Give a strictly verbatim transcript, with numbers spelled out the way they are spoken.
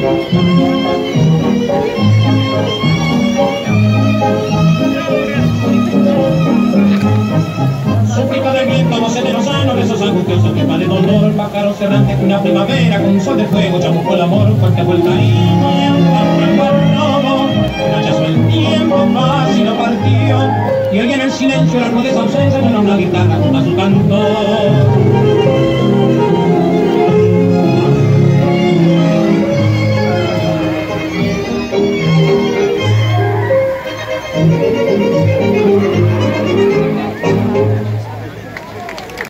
Súplica del viento docente sano, besos angustiosos, quema de dolor, pájaros errantes que una primavera con un sol de fuego chamuscó el amor, fuerte fue el cariño y un lobo, rechazó el tiempo más y no partió, y alguien en el silencio, la rudeza ausencia, no una guitarra